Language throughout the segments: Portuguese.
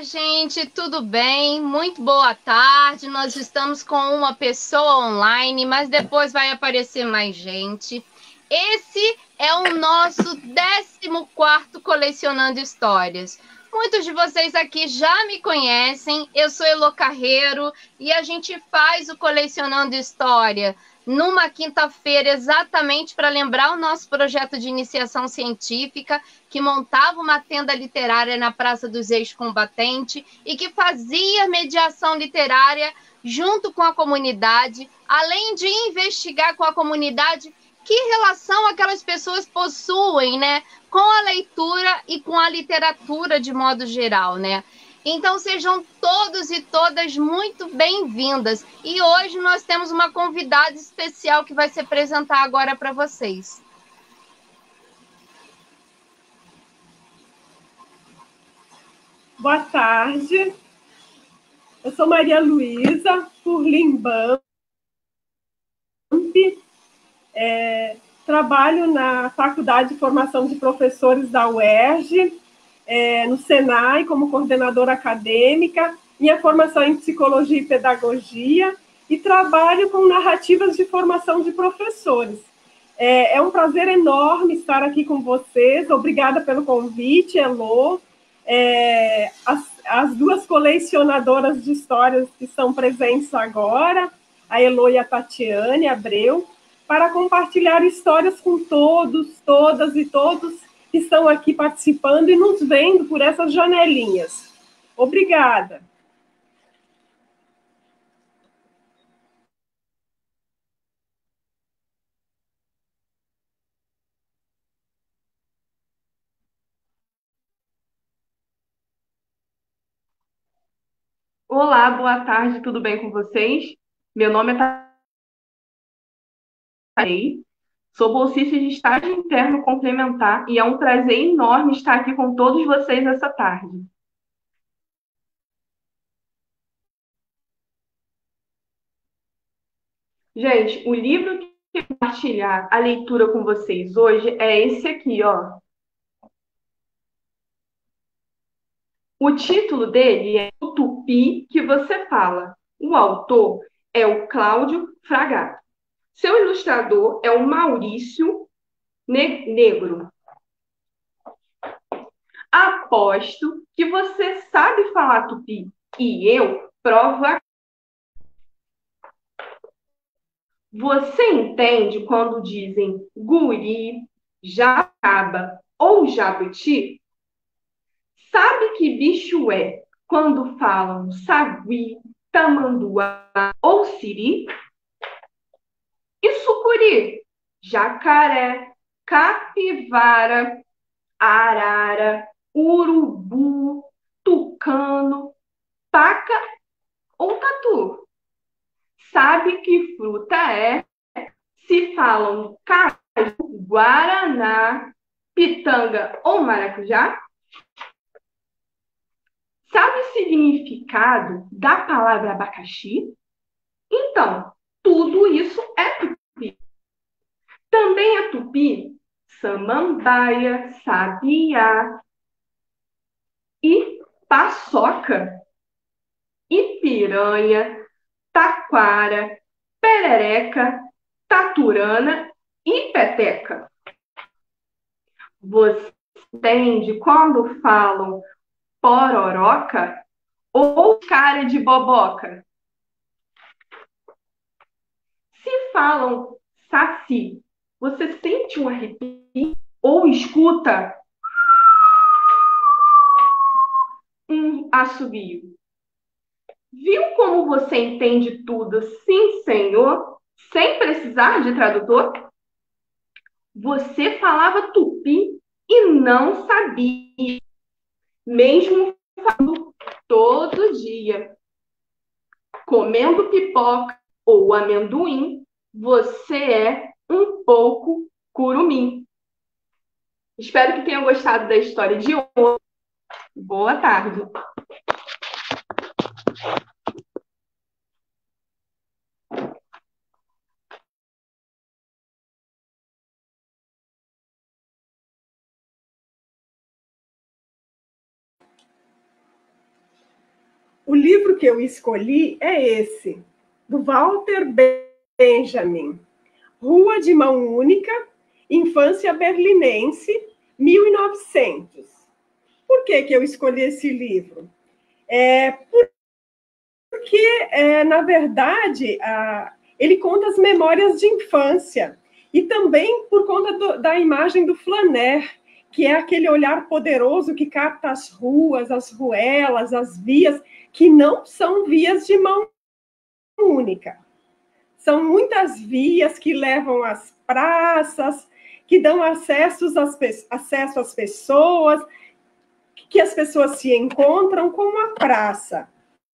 gente, tudo bem? Muito boa tarde. Nós estamos com uma pessoa online, mas depois vai aparecer mais gente. Esse é o nosso 14º Colecionando Histórias. Muitos de vocês aqui já me conhecem. Eu sou Elo Carreiro e a gente faz o Colecionando História numa quinta-feira, exatamente para lembrar o nosso projeto de iniciação científica, que montava uma tenda literária na Praça dos Ex-Combatentes e que fazia mediação literária junto com a comunidade, além de investigar com a comunidade que relação aquelas pessoas possuem, né, com a leitura e com a literatura de modo geral, né? Então sejam todos e todas muito bem-vindas. E hoje nós temos uma convidada especial que vai se apresentar agora para vocês. Boa tarde, eu sou Maria Luísa Furlim-Bamp, trabalho na Faculdade de Formação de Professores da UERJ, no Senai, como coordenadora acadêmica, minha formação em Psicologia e Pedagogia, e trabalho com narrativas de formação de professores. É um prazer enorme estar aqui com vocês, obrigada pelo convite, Elô. As duas colecionadoras de histórias que estão presentes agora, a Elô e a Tatiane Abreu, para compartilhar histórias com todos, todas e todos que estão aqui participando e nos vendo por essas janelinhas. Obrigada. Olá, boa tarde, tudo bem com vocês? Meu nome é Thaís, sou bolsista de estágio interno complementar e é um prazer enorme estar aqui com todos vocês essa tarde. Gente, o livro que eu vou compartilhar a leitura com vocês hoje é esse aqui, ó. O título dele é O Tupi que Você Fala. O autor é o Cláudio Fragato. Seu ilustrador é o Maurício Negro. Aposto que você sabe falar tupi e eu provo a... Você entende quando dizem guri, jacaba ou jabuti? Sabe que bicho é quando falam sagui, tamanduá ou siri? E sucuri? Jacaré, capivara, arara, urubu, tucano, paca ou tatu? Sabe que fruta é? Se falam caju, guaraná, pitanga ou maracujá? Sabe o significado da palavra abacaxi? Então, tudo isso é tupi. Também é tupi samambaia, sabiá e paçoca, e piranha, taquara, perereca, taturana e peteca. Você entende quando falam pororoca ou cara de boboca? Se falam saci, você sente um arrepio ou escuta um assobio? Viu como você entende tudo, sim, senhor, sem precisar de tradutor? Você falava tupi e não sabia, mesmo falando todo dia. Comendo pipoca ou amendoim, você é um pouco curumim. Espero que tenham gostado da história de hoje. Boa tarde. O livro que eu escolhi é esse, do Walter Benjamin, Rua de Mão Única, Infância Berlinense, 1900. Por que eu escolhi esse livro? Porque, na verdade, ele conta as memórias de infância, e também por conta da imagem do Flaner, que é aquele olhar poderoso que capta as ruas, as ruelas, as vias, que não são vias de mão única. São muitas vias que levam às praças, que dão acesso às pessoas, que as pessoas se encontram, como a praça.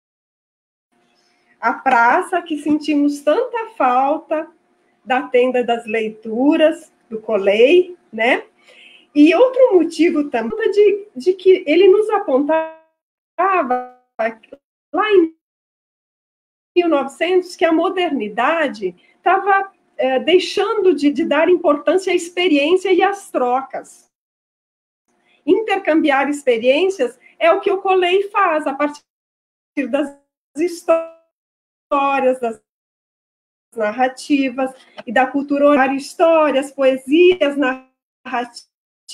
A praça que sentimos tanta falta da tenda das leituras, do Colei, né? E outro motivo também de que ele nos apontava lá em 1900 que a modernidade estava deixando de dar importância à experiência e às trocas. Intercambiar experiências é o que o Colei faz a partir das histórias, das narrativas e da cultura oral, histórias, poesias, narrativas,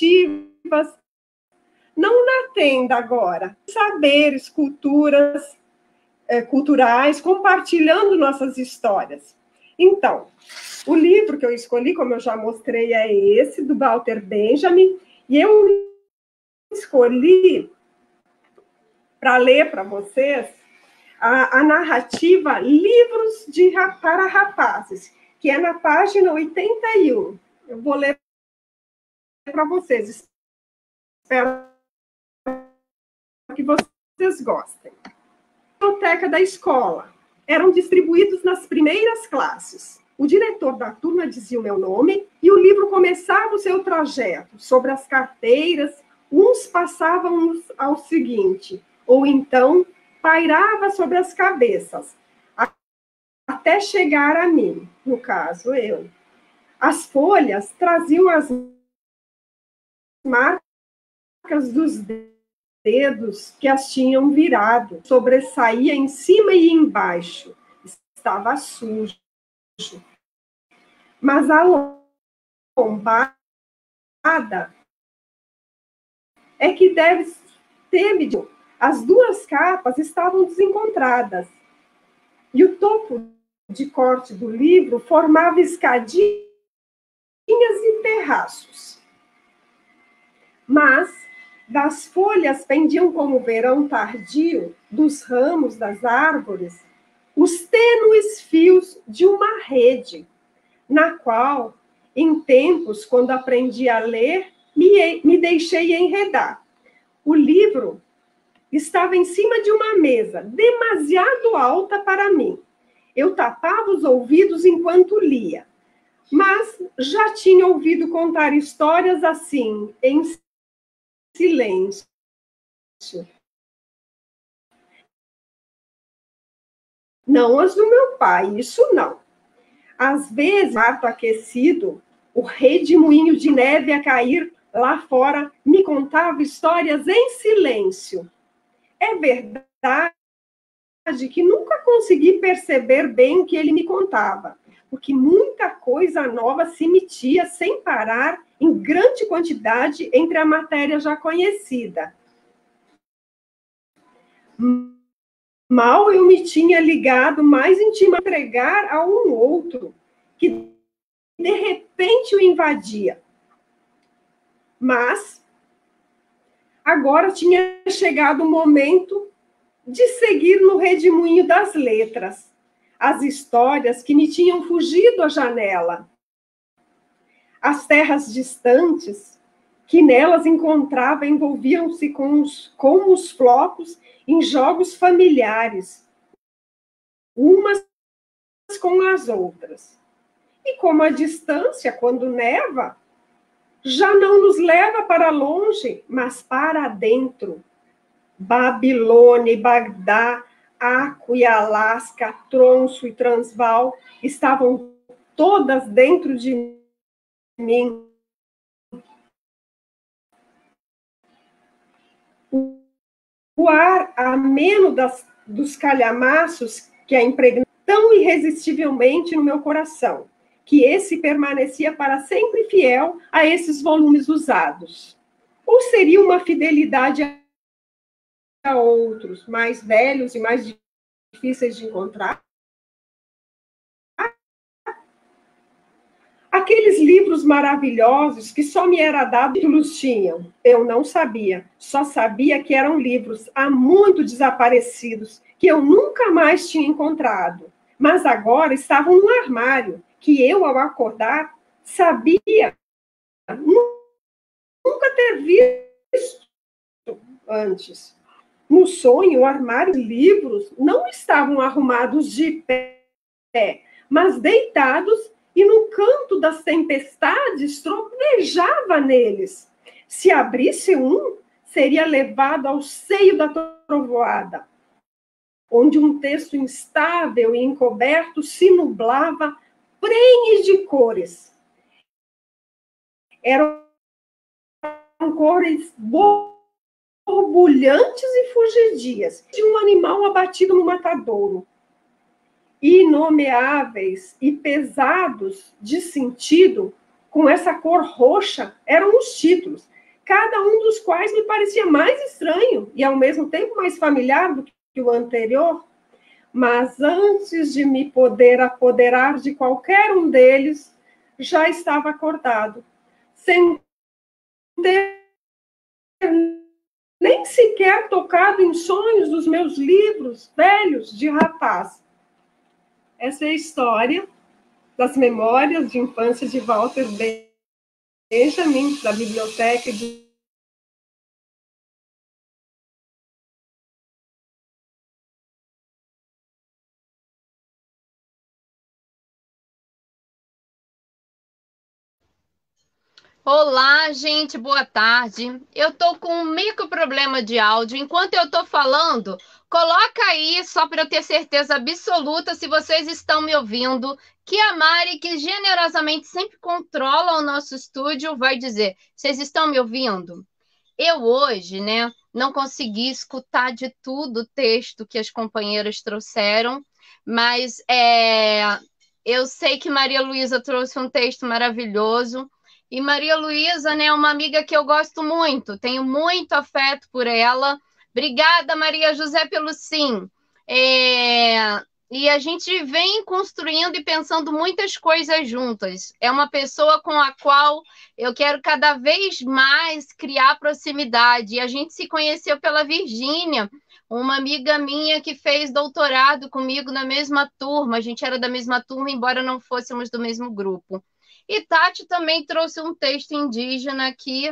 não na tenda agora, saberes, culturas, culturais, compartilhando nossas histórias. Então, o livro que eu escolhi, como eu já mostrei, é esse, do Walter Benjamin, e eu escolhi para ler para vocês a narrativa Livros para Rapazes, que é na página 81. Eu vou ler para vocês. Espero que vocês gostem. Biblioteca da escola. Eram distribuídos nas primeiras classes. O diretor da turma dizia o meu nome e o livro começava o seu trajeto sobre as carteiras. Uns passavam ao seguinte, ou então pairava sobre as cabeças, até chegar a mim, no caso, eu. As folhas traziam as marcas dos dedos que as tinham virado, sobressaía em cima e embaixo, estava sujo. Mas a lombada é que teve. As duas capas estavam desencontradas. E o topo de corte do livro formava escadinhas e terraços. Mas das folhas pendiam como verão tardio, dos ramos das árvores, os tênues fios de uma rede, na qual, em tempos, quando aprendi a ler, me deixei enredar. O livro estava em cima de uma mesa, demasiado alta para mim. Eu tapava os ouvidos enquanto lia, mas já tinha ouvido contar histórias assim, em silêncio. Não as do meu pai, isso não. Às vezes, quarto aquecido, o redemoinho de neve a cair lá fora me contava histórias em silêncio. É verdade que nunca consegui perceber bem o que ele me contava, porque muita coisa nova se metia sem parar, em grande quantidade, entre a matéria já conhecida. Mal eu me tinha ligado mais intimamente a entregar a um outro, que de repente o invadia. Mas agora tinha chegado o momento de seguir no redemoinho das letras, as histórias que me tinham fugido à janela, as terras distantes que nelas encontrava envolviam-se com os flocos em jogos familiares, umas com as outras. E como a distância, quando neva, já não nos leva para longe, mas para dentro. Babilônia e Bagdá, Aco e Alasca, Tronço e Transvaal estavam todas dentro de mim. O ar ameno das dos calhamaços que a impregnaram tão irresistivelmente no meu coração, que esse permanecia para sempre fiel a esses volumes usados. Ou seria uma fidelidade a outros, mais velhos e mais difíceis de encontrar? Aqueles livros maravilhosos que só me era dado títulos tinham, eu não sabia. Só sabia que eram livros há muito desaparecidos, que eu nunca mais tinha encontrado. Mas agora estavam no armário, que eu, ao acordar, sabia nunca ter visto antes. No sonho, o armário de livros não estavam arrumados de pé, mas deitados, e no canto das tempestades trovejava neles. Se abrisse um, seria levado ao seio da trovoada, onde um texto instável e encoberto se nublava, prenhes de cores. Eram cores borbulhantes e fugidias, de um animal abatido no matadouro. Inomeáveis e pesados de sentido, com essa cor roxa, eram os títulos, cada um dos quais me parecia mais estranho e, ao mesmo tempo, mais familiar do que o anterior. Mas antes de me poder apoderar de qualquer um deles, já estava acordado, sem ter nem sequer tocado em sonhos dos meus livros velhos de rapaz. Essa é a história das memórias de infância de Walter Benjamin, da biblioteca de... Olá, gente, boa tarde. Eu tô com um micro problema de áudio. Enquanto eu tô falando, coloca aí, só para eu ter certeza absoluta se vocês estão me ouvindo, que a Mari, que generosamente sempre controla o nosso estúdio, vai dizer: vocês estão me ouvindo? Eu hoje, né, não consegui escutar de tudo o texto que as companheiras trouxeram, mas eu sei que Maria Luísa trouxe um texto maravilhoso. E Maria Luísa, né, é uma amiga que eu gosto muito, tenho muito afeto por ela. Obrigada, Maria José, pelo sim. E a gente vem construindo e pensando muitas coisas juntas. É uma pessoa com a qual eu quero cada vez mais criar proximidade. E a gente se conheceu pela Virgínia, uma amiga minha que fez doutorado comigo na mesma turma. A gente era da mesma turma, embora não fôssemos do mesmo grupo. E Tati também trouxe um texto indígena aqui,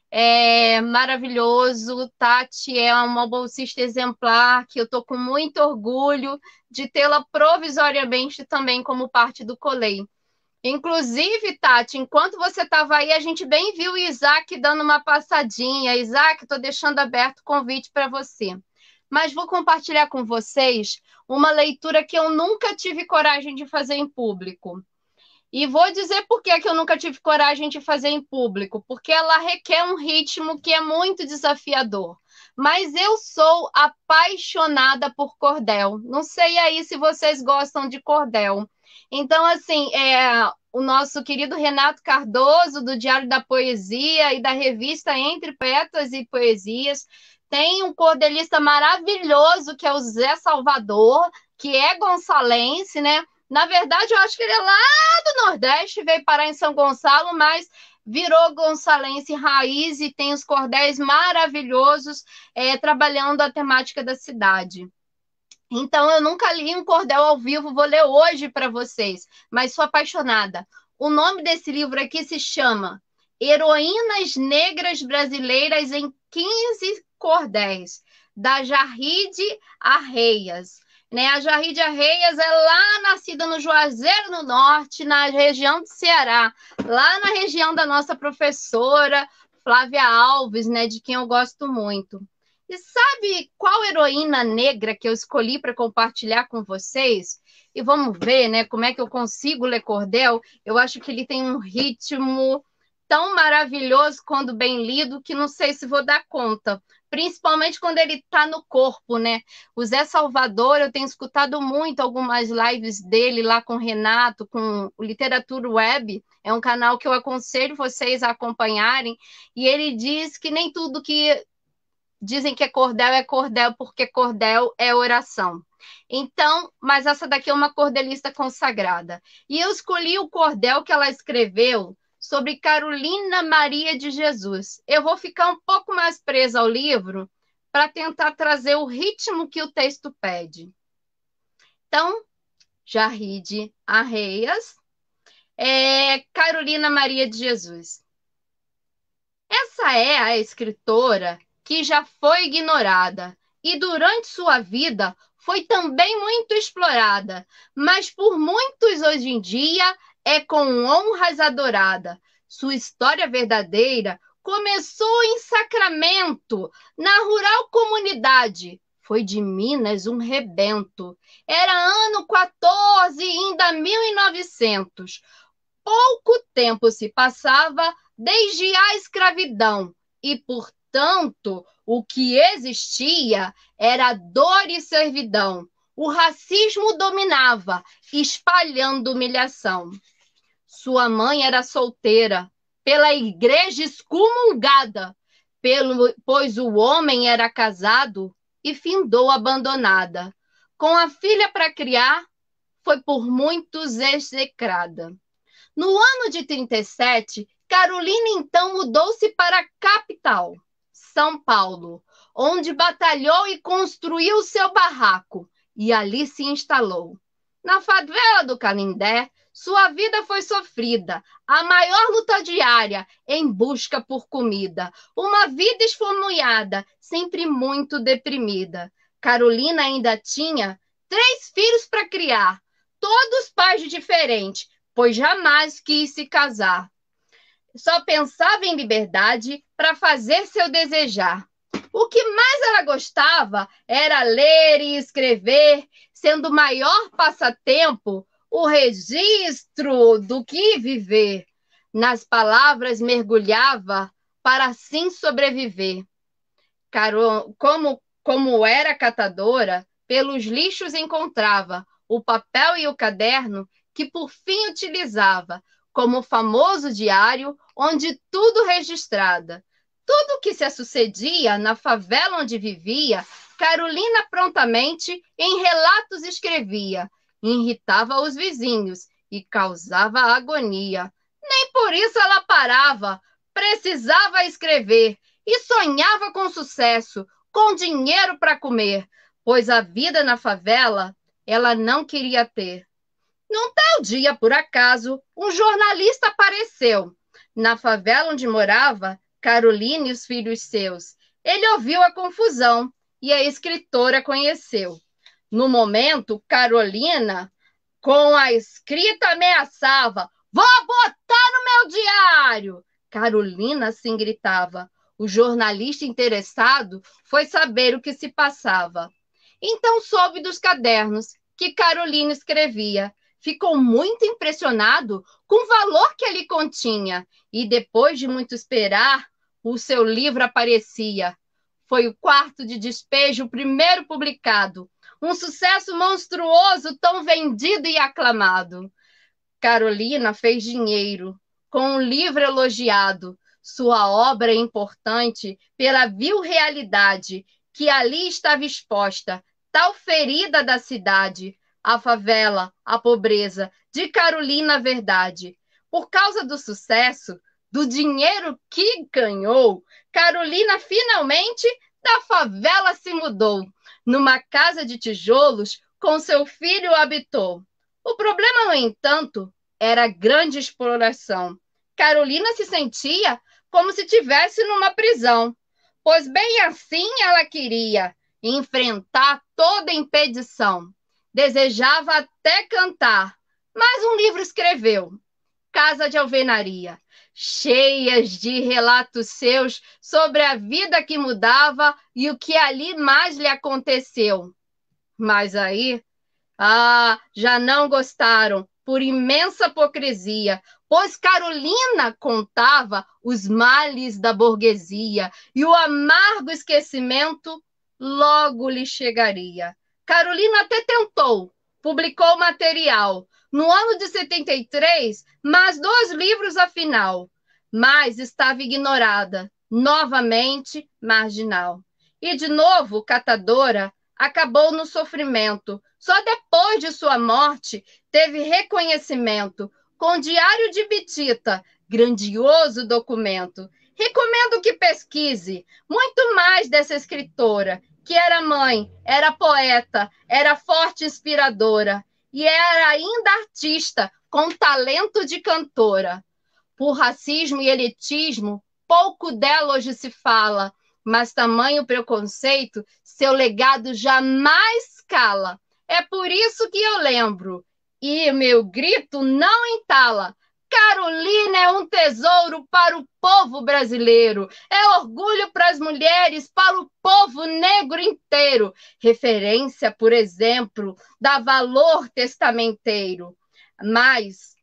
maravilhoso. Tati é uma bolsista exemplar, que eu estou com muito orgulho de tê-la provisoriamente também como parte do COLEI. Inclusive, Tati, enquanto você estava aí, a gente bem viu o Isaac dando uma passadinha. Isaac, estou deixando aberto o convite para você. Mas vou compartilhar com vocês uma leitura que eu nunca tive coragem de fazer em público. E vou dizer por que eu nunca tive coragem de fazer em público, porque ela requer um ritmo que é muito desafiador. Mas eu sou apaixonada por cordel. Não sei aí se vocês gostam de cordel. Então, assim, o nosso querido Renato Cardoso, do Diário da Poesia e da revista Entre Poetas e Poesias, tem um cordelista maravilhoso, que é o Zé Salvador, que é gonçalense, né? Na verdade, eu acho que ele é lá do Nordeste, veio parar em São Gonçalo, mas virou gonçalense raiz e tem os cordéis maravilhosos, trabalhando a temática da cidade. Então, eu nunca li um cordel ao vivo, vou ler hoje para vocês, mas sou apaixonada. O nome desse livro aqui se chama Heroínas Negras Brasileiras em 15 Cordéis, da Jarride Arreias. Né? A Jarride Arreias é lá nascida no Juazeiro do Norte, na região do Ceará, lá na região da nossa professora Flávia Alves, né, de quem eu gosto muito. E sabe qual heroína negra que eu escolhi para compartilhar com vocês? E vamos ver, né, como é que eu consigo ler cordel. Eu acho que ele tem um ritmo tão maravilhoso quando bem lido que não sei se vou dar conta. principalmente quando ele está no corpo, né? O Zé Salvador, eu tenho escutado muito algumas lives dele lá com o Renato, com o Literatura Web, é um canal que eu aconselho vocês a acompanharem, e ele diz que nem tudo que dizem que é cordel, porque cordel é oração. Então, mas essa daqui é uma cordelista consagrada. E eu escolhi o cordel que ela escreveu sobre Carolina Maria de Jesus. Eu vou ficar um pouco mais presa ao livro para tentar trazer o ritmo que o texto pede. Então, Jarride Arreias, Carolina Maria de Jesus. Essa é a escritora que já foi ignorada e durante sua vida foi também muito explorada, mas por muitos hoje em dia é com honras adorada. Sua história verdadeira começou em Sacramento, na rural comunidade. Foi de Minas um rebento. Era ano 14, ainda 1900. Pouco tempo se passava desde a escravidão e, portanto, o que existia era dor e servidão. O racismo dominava, espalhando humilhação. Sua mãe era solteira, pela igreja excomungada, pois o homem era casado e findou abandonada. Com a filha para criar, foi por muitos execrada. No ano de 37, Carolina então mudou-se para a capital, São Paulo, onde batalhou e construiu seu barraco, e ali se instalou. Na favela do Canindé, sua vida foi sofrida, a maior luta diária em busca por comida, uma vida esfomeada, sempre muito deprimida. Carolina ainda tinha 3 filhos para criar, todos pais diferentes, pois jamais quis se casar. Só pensava em liberdade para fazer seu desejar. O que mais ela gostava era ler e escrever, sendo o maior passatempo o registro do que viver. Nas palavras mergulhava para assim sobreviver. Como era catadora, pelos lixos encontrava o papel e o caderno que por fim utilizava como o famoso diário, onde tudo registrada. Tudo o que se sucedia na favela onde vivia, Carolina prontamente em relatos escrevia, irritava os vizinhos e causava agonia. Nem por isso ela parava, precisava escrever e sonhava com sucesso, com dinheiro para comer, pois a vida na favela ela não queria ter. Num tal dia, por acaso, um jornalista apareceu. Na favela onde morava, Carolina e os filhos seus. Ele ouviu a confusão e a escritora conheceu. No momento, Carolina, com a escrita, ameaçava: "Vou botar no meu diário!" Carolina assim gritava. O jornalista interessado foi saber o que se passava. Então soube dos cadernos que Carolina escrevia. Ficou muito impressionado com o valor que ele continha e, depois de muito esperar, o seu livro aparecia. Foi o Quarto de Despejo, o primeiro publicado. Um sucesso monstruoso, tão vendido e aclamado. Carolina fez dinheiro com um livro elogiado. Sua obra é importante pela vil realidade que ali estava exposta, tal ferida da cidade. A favela, a pobreza, de Carolina a verdade. Por causa do sucesso, do dinheiro que ganhou, Carolina finalmente da favela se mudou. Numa casa de tijolos, com seu filho habitou. O problema, no entanto, era a grande exploração. Carolina se sentia como se estivesse numa prisão, pois bem assim ela queria enfrentar toda impedição. Desejava até cantar, mas um livro escreveu, Casa de Alvenaria, cheias de relatos seus sobre a vida que mudava e o que ali mais lhe aconteceu. Mas aí, já não gostaram, por imensa hipocrisia, pois Carolina contava os males da burguesia e o amargo esquecimento logo lhe chegaria. Carolina até tentou, publicou material. No ano de 73, mais 2 livros afinal, mas estava ignorada, novamente marginal. E de novo, catadora, acabou no sofrimento. Só depois de sua morte teve reconhecimento, com Diário de Bitita, grandioso documento. Recomendo que pesquise muito mais dessa escritora, que era mãe, era poeta, era forte inspiradora e era ainda artista, com talento de cantora. Por racismo e elitismo, pouco dela hoje se fala, mas tamanho preconceito, seu legado jamais cala. É por isso que eu lembro, e meu grito não entala. Carolina é um tesouro para o povo brasileiro, é orgulho para as mulheres, para o povo negro inteiro. Referência, por exemplo, dá valor testamenteiro. Mas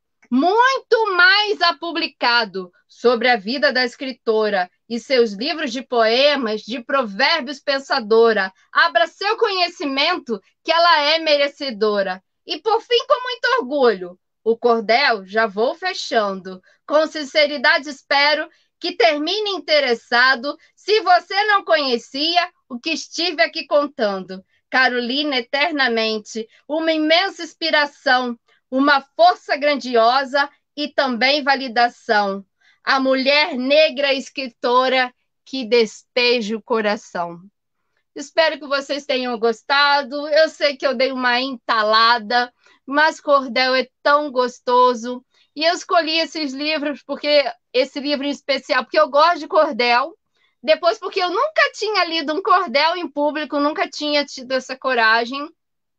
muito mais há publicado sobre a vida da escritora e seus livros de poemas, de provérbios pensadora. Abra seu conhecimento que ela é merecedora. E por fim, com muito orgulho, o cordel já vou fechando. Com sinceridade espero que termine interessado se você não conhecia o que estive aqui contando. Carolina eternamente, uma imensa inspiração, uma força grandiosa e também validação. A mulher negra escritora que despeja o coração. Espero que vocês tenham gostado. Eu sei que eu dei uma entalada, mas cordel é tão gostoso. E eu escolhi esses livros, porque esse livro em especial, porque eu gosto de cordel. Depois, porque eu nunca tinha lido um cordel em público, nunca tinha tido essa coragem.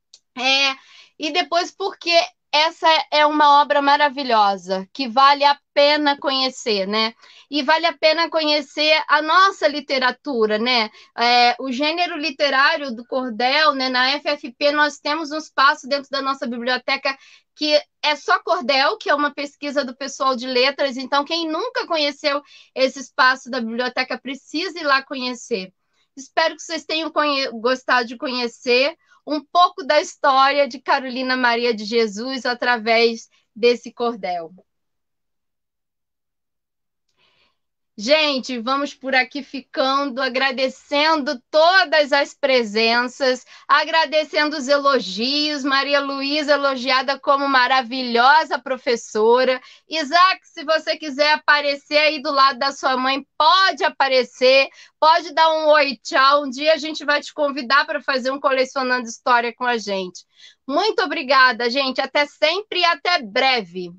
E depois porque essa é uma obra maravilhosa, que vale a pena conhecer, né? E vale a pena conhecer a nossa literatura, né? O gênero literário do cordel, né? Na FFP nós temos um espaço dentro da nossa biblioteca que é só cordel, que é uma pesquisa do pessoal de letras, então quem nunca conheceu esse espaço da biblioteca precisa ir lá conhecer. Espero que vocês tenham gostado de conhecer um pouco da história de Carolina Maria de Jesus através desse cordel. Gente, vamos por aqui ficando, agradecendo todas as presenças, agradecendo os elogios, Maria Luísa elogiada como maravilhosa professora. Isaac, se você quiser aparecer aí do lado da sua mãe, pode aparecer, pode dar um oi, tchau. Um dia a gente vai te convidar para fazer um Colecionando História com a gente. Muito obrigada, gente. Até sempre e até breve.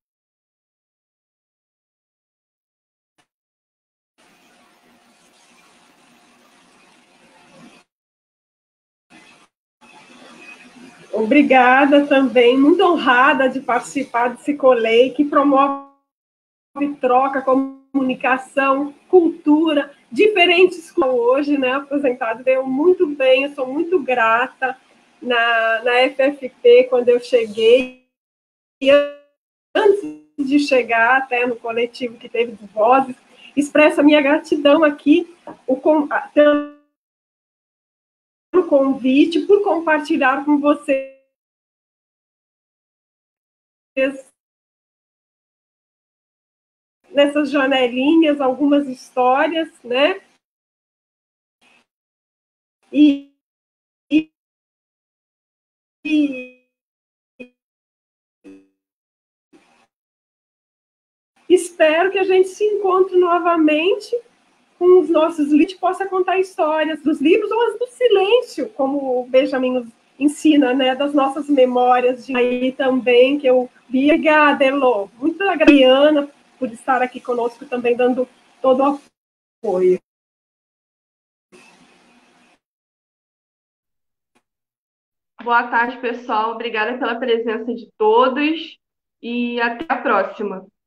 Obrigada também, muito honrada de participar desse colei que promove troca, comunicação, cultura, diferentes hoje, né? Apresentado, deu muito bem, eu sou muito grata na FFP quando eu cheguei, e antes de chegar até no coletivo que teve de vozes, expresso a minha gratidão aqui, pelo convite, por compartilhar com vocês nessas janelinhas algumas histórias, né? E espero que a gente se encontre novamente com os nossos livros, possa contar histórias dos livros ou as do silêncio, como o Benjamin nos ensina, né, das nossas memórias de aí também, que eu vi. Obrigada, Elô. Muito agradecida por estar aqui conosco também, dando todo o apoio. Boa tarde, pessoal. Obrigada pela presença de todos e até a próxima.